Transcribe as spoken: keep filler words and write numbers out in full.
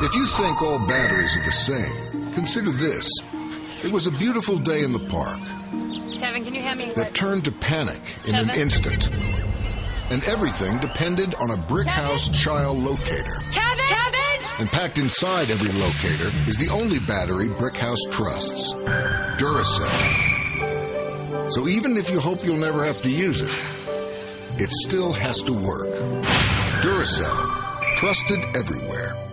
If you think all batteries are the same, consider this. It was a beautiful day in the park. Kevin, can you hand me... That turned to panic in Kevin? an instant. And everything depended on a BrickHouse Child Locator. Kevin! Kevin! And packed inside every locator is the only battery BrickHouse trusts, Duracell. So even if you hope you'll never have to use it, it still has to work. Duracell, trusted everywhere.